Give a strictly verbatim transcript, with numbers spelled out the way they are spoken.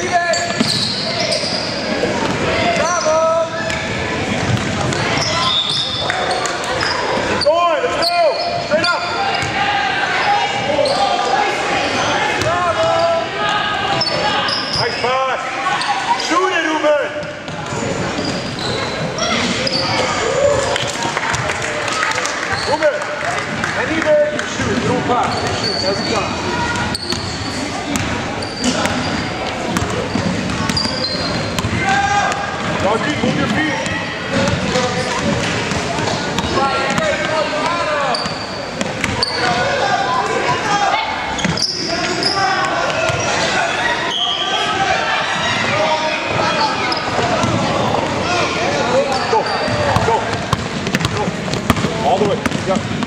Anywhere you shoot, you don't pass. You shoot every time. Doggy, move your feet. Go, go, go. All the way. Yeah.